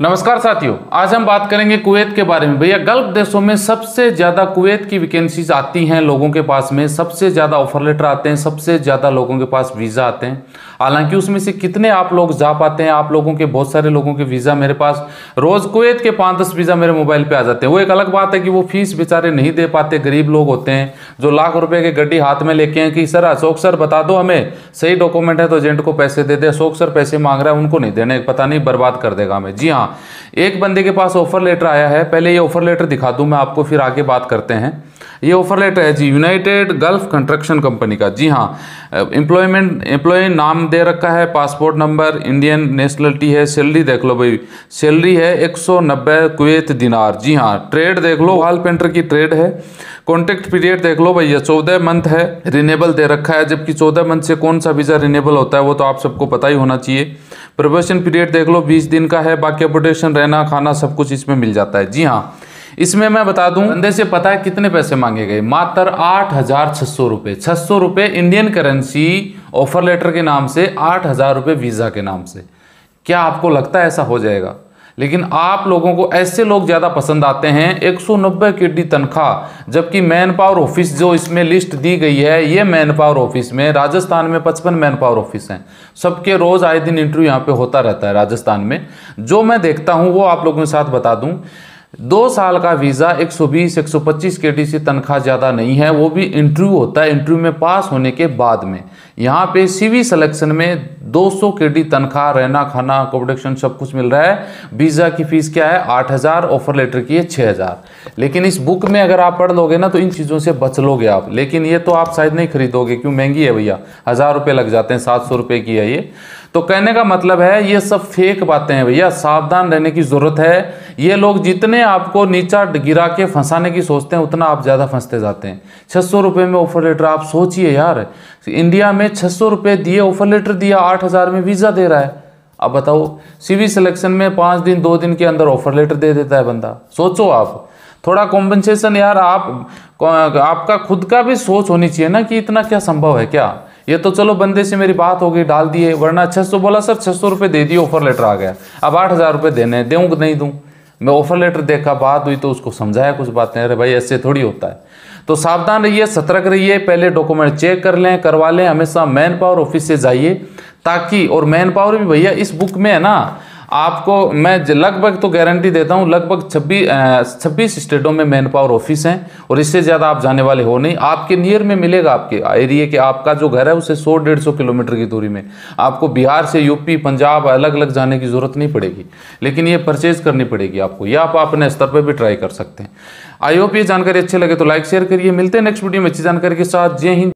नमस्कार साथियों, आज हम बात करेंगे कुवैत के बारे में। भैया गल्फ देशों में सबसे ज़्यादा कुवैत की वैकेंसीज आती हैं लोगों के पास में, सबसे ज़्यादा ऑफर लेटर आते हैं, सबसे ज़्यादा लोगों के पास वीज़ा आते हैं। हालांकि उसमें से कितने आप लोग जा पाते हैं, आप लोगों के बहुत सारे लोगों के वीज़ा मेरे पास रोज़ कुवैत के 5-10 वीज़ा मेरे मोबाइल पर आ जाते हैं। वो एक अलग बात है कि वो फीस बेचारे नहीं दे पाते, गरीब लोग होते हैं जो लाख रुपये की गड्डी हाथ में लेके हैं कि सर अशोक सर बता दो हमें सही डॉक्यूमेंट है तो एजेंट को पैसे दे दे। अशोक सर पैसे मांग रहा है, उनको नहीं देने, पता नहीं बर्बाद कर देगा हमें। जी हाँ, एक बंदे के पास ऑफर लेटर आया है। पहले ये ऑफर लेटर दिखा दूं मैं आपको, फिर आगे बात करते हैं। ये ऑफर लेटर है जी यूनाइटेड गल्फ कंस्ट्रक्शन कंपनी का। जी हाँ, एम्प्लॉय नाम दे रखा है, पासपोर्ट नंबर, इंडियन नेशनलिटी है। सैलरी देख लो भाई, सैलरी है 190 कुवैत दिनार। जी हाँ, ट्रेड देख लो, वॉल पेंटर की ट्रेड है। कॉन्ट्रैक्ट पीरियड देख लो भैया, 14 मंथ है, रिनेबल दे रखा है। जबकि 14 मंथ से कौन सा वीज़ा रिनेबल होता है वो तो आप सबको पता ही होना चाहिए। प्रोबेशन पीरियड देख लो 20 दिन का है। बाकी अपडेशन, रहना खाना सब कुछ इसमें मिल जाता है। जी हाँ, इसमें मैं बता दूं, बंदे से पता है कितने पैसे मांगे गए, मात्र 8,600 रुपये। 600 रुपये इंडियन करेंसी ऑफर लेटर के नाम से, 8,000 रुपये वीज़ा के नाम से। क्या आपको लगता है ऐसा हो जाएगा? लेकिन आप लोगों को ऐसे लोग ज़्यादा पसंद आते हैं। 190 KD तनख्वाह, जबकि मैन पावर ऑफिस जो इसमें लिस्ट दी गई है, ये मैन पावर ऑफिस में राजस्थान में 55 मैन पावर ऑफिस हैं। सबके रोज़ आए दिन इंटरव्यू यहाँ पे होता रहता है राजस्थान में। जो मैं देखता हूँ वो आप लोगों के साथ बता दूँ। 2 साल का वीज़ा 120-125 KD से तनख्वाह ज़्यादा नहीं है, वो भी इंटरव्यू होता है। इंटरव्यू में पास होने के बाद में यहाँ पे CV सिलेक्शन में 200 KD तनख्वाह, रहना खाना अकोमोडेशन सब कुछ मिल रहा है। वीज़ा की फ़ीस क्या है? 8,000, ऑफर लेटर की है 6,000। लेकिन इस बुक में अगर आप पढ़ लोगे ना तो इन चीज़ों से बच लोगे आप। लेकिन ये तो आप शायद नहीं खरीदोगे, क्यों? महंगी है भैया, 1,000 रुपये लग जाते हैं, 700 रुपये की है ये। तो कहने का मतलब है ये सब फेक बातें हैं भैया, सावधान रहने की ज़रूरत है। ये लोग जितने आपको नीचा गिरा के फंसाने की सोचते हैं उतना आप ज़्यादा फंसते जाते हैं। 600 रुपये में ऑफर लेटर, आप सोचिए यार, इंडिया में 600 रुपये दिए ऑफर लेटर दिया, 8,000 में वीज़ा दे रहा है। अब बताओ, CV सिलेक्शन में 5 दिन 2 दिन के अंदर ऑफर लेटर दे देता है बंदा। सोचो आप, थोड़ा कॉम्पनसेशन यार, आपका खुद का भी सोच होनी चाहिए ना कि इतना क्या संभव है क्या। ये तो चलो बंदे से मेरी बात हो गई, डाल दिए, वरना 600 बोला सर 600 रुपये दे दिए, ऑफर लेटर आ गया। अब 8,000 रुपये देने, दूँ कि नहीं दूँ? मैं ऑफर लेटर देखा, बात हुई तो उसको समझाया कुछ बातें, अरे भाई ऐसे थोड़ी होता है। तो सावधान रहिए, सतर्क रहिए, पहले डॉक्यूमेंट चेक कर लें, करवा लें। हमेशा मैन पावर ऑफिस से जाइए, ताकि, और मैन पावर भी भैया इस बुक में है ना, आपको मैं लगभग तो गारंटी देता हूँ, लगभग 26 स्टेटों में मैन पावर ऑफिस हैं, और इससे ज़्यादा आप जाने वाले हो नहीं। आपके नियर में मिलेगा, आपके एरिया के, आपका जो घर है उससे 100-150 किलोमीटर की दूरी में। आपको बिहार से UP पंजाब अलग अलग जाने की ज़रूरत नहीं पड़ेगी, लेकिन ये परचेज करनी पड़ेगी आपको, या आप अपने स्तर पर भी ट्राई कर सकते हैं। आई होप ये जानकारी अच्छी लगे तो लाइक शेयर करिए। मिलते हैं नेक्स्ट वीडियो में अच्छी जानकारी के साथ। जय हिंद।